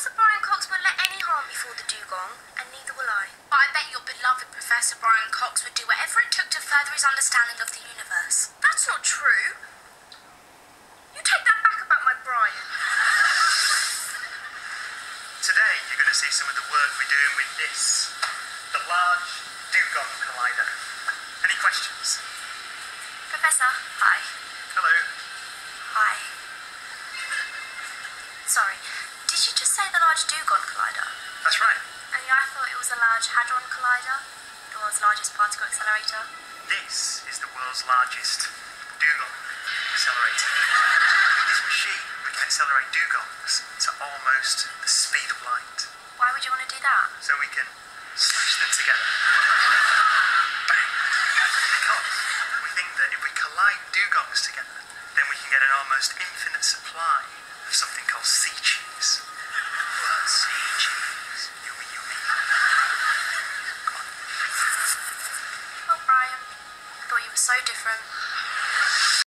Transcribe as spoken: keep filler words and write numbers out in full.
Professor Brian Cox won't let any harm before the Dugong, and neither will I. But I bet your beloved Professor Brian Cox would do whatever it took to further his understanding of the universe. That's not true. You take that back about my Brian. Today, you're going to see some of the work we're doing with this, the large Dugong Collider. Any questions? Professor, hi. Hello. Hi. Sorry, did you just say the Large Dugong Collider? That's right. And I thought it was the Large Hadron Collider, the world's largest particle accelerator. This is the world's largest Dugong accelerator. With this machine, we can accelerate dugongs to almost the speed of light. Why would you want to do that? So we can smash them together. Bang. Because we think that if we collide dugongs together, then we can get an almost infinite supply of something called sea cheese. What? Sea cheese? Yummy, yummy. Come on. Oh, Brian, I thought you were so different.